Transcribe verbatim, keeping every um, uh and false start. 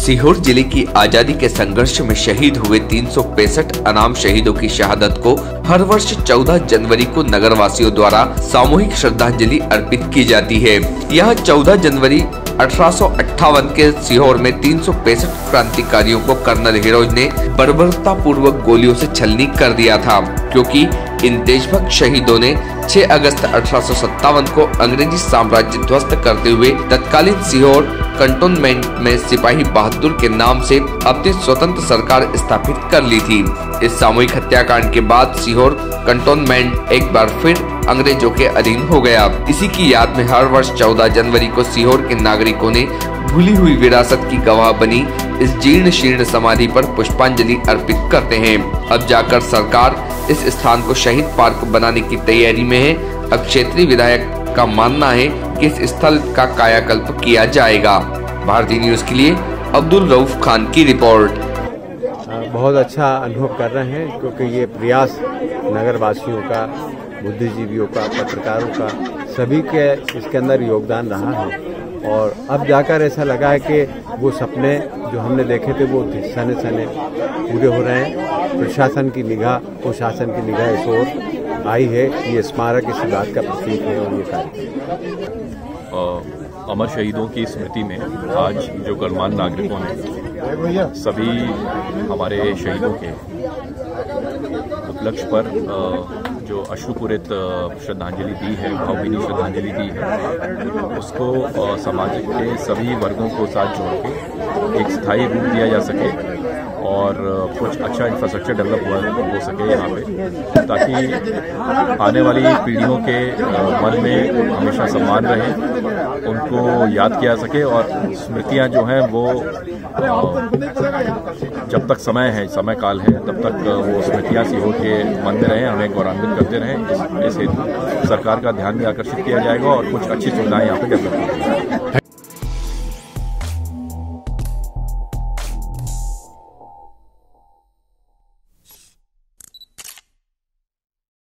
सीहोर जिले की आजादी के संघर्ष में शहीद हुए तीन सौ पैंसठ अनाम शहीदों की शहादत को हर वर्ष चौदह जनवरी को नगर वासियों द्वारा सामूहिक श्रद्धांजलि अर्पित की जाती है। यह चौदह जनवरी अठारह सौ अट्ठावन के सीहोर में तीन सौ पैंसठ क्रांतिकारियों को कर्नल हिरोज ने बर्बरता पूर्वक गोलियों से छलनी कर दिया था, क्योंकि इन देशभक्त शहीदों ने छह अगस्त अठारह सौ सत्तावन को अंग्रेजी साम्राज्य ध्वस्त करते हुए तत्कालीन सीहोर कंटोनमेंट में सिपाही बहादुर के नाम से अपनी स्वतंत्र सरकार स्थापित कर ली थी। इस सामूहिक हत्याकांड के बाद सीहोर कंटोनमेंट एक बार फिर अंग्रेजों के अधीन हो गया। इसी की याद में हर वर्ष चौदह जनवरी को सीहोर के नागरिकों ने भूली हुई विरासत की गवाह बनी इस जीर्ण शीर्ण समाधि पर पुष्पांजलि अर्पित करते हैं। अब जाकर सरकार इस स्थान को शहीद पार्क बनाने की तैयारी में है। अब क्षेत्रीय विधायक का मानना है कि इस स्थल का कायाकल्प किया जाएगा। भारतीय न्यूज के लिए अब्दुल रऊफ खान की रिपोर्ट। बहुत अच्छा अनुभव कर रहे हैं, क्योंकि ये प्रयास नगर वासियों का, बुद्धिजीवियों का, पत्रकारों का, सभी के इसके अंदर योगदान रहा है। और अब जाकर ऐसा लगा है कि वो सपने जो हमने देखे थे वो सने सने पूरे हो रहे हैं। प्रशासन की निगाह, प्रशासन की निगाह इस ओर आई है। ये स्मारक इस बात का प्रतीक है। और ये कार्य अमर शहीदों की स्मृति में आज जो गणमान्य नागरिकों ने सभी हमारे शहीदों के उपलक्ष्य पर जो अश्रुपूरित श्रद्धांजलि दी है, भावभीनी श्रद्धांजलि दी है, उसको समाज के सभी वर्गों को साथ जोड़ के एक स्थायी रूप दिया जा सके और कुछ अच्छा इंफ्रास्ट्रक्चर डेवलप हो सके यहाँ पे, ताकि आने वाली पीढ़ियों के मन में हमेशा सम्मान रहे, उनको याद किया सके और स्मृतियाँ जो हैं वो जब तक समय है, समय काल है, तब तक वो स्मृतियाँ सीहोर के मन में रहें, हमें गौरवान्वित करते रहें। इस हेतु सरकार का ध्यान भी आकर्षित किया जाएगा और कुछ अच्छी सुविधाएं यहाँ पे डेवलप की जाएंगी।